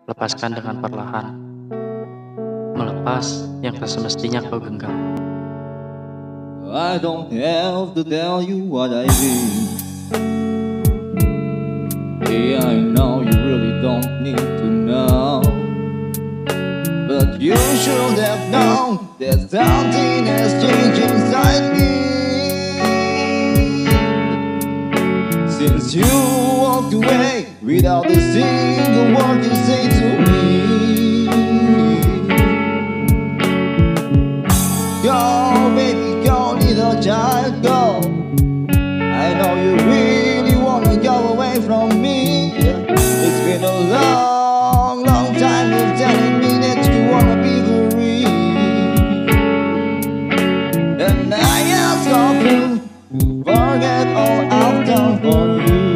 lepaskan dengan perlahan. Melepas yang tak semestinya kau genggam. I don't have to tell you what I mean. Yeah, I know you really don't need to know, but you should have known that something has changed inside me since you walked away without a single word to say to me. Go, baby, go, little child, go. I know you really wanna go away from me. It's been a long, long time you're telling me that you wanna be free. And I ask of you to forget all I've done for you.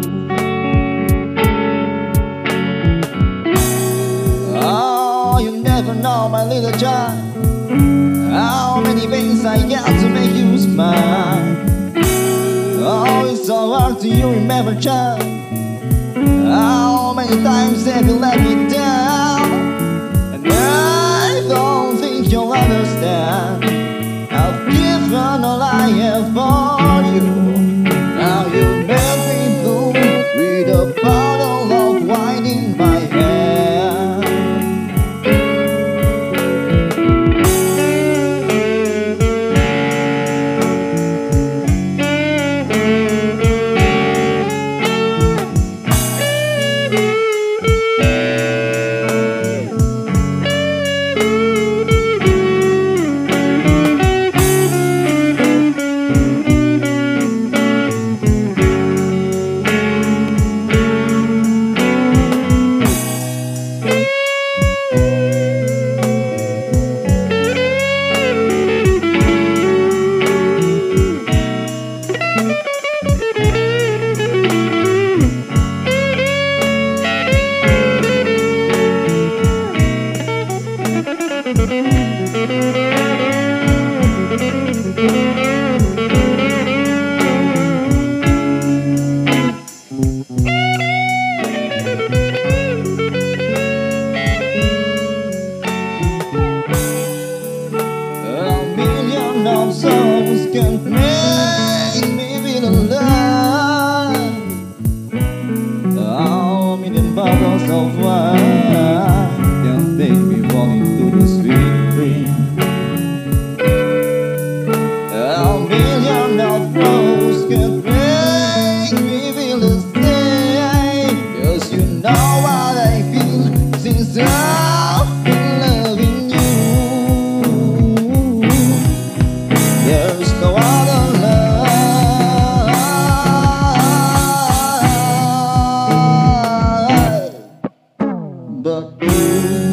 Oh, you never know, my little child, how many ways I got to make you smile. Oh, it's so hard to you remember, child. How many times have you let me down? And I don't think you'll understand. I've given all I have for you. Now you make me blue with a bottle of wine in my hand. No songs can make me feel alive. How many bottles of wine can take me falling to the sweet dream? A million of roses can make me feel the same. 'Cause you know what I feel since I've been loving you. There's no other love but you.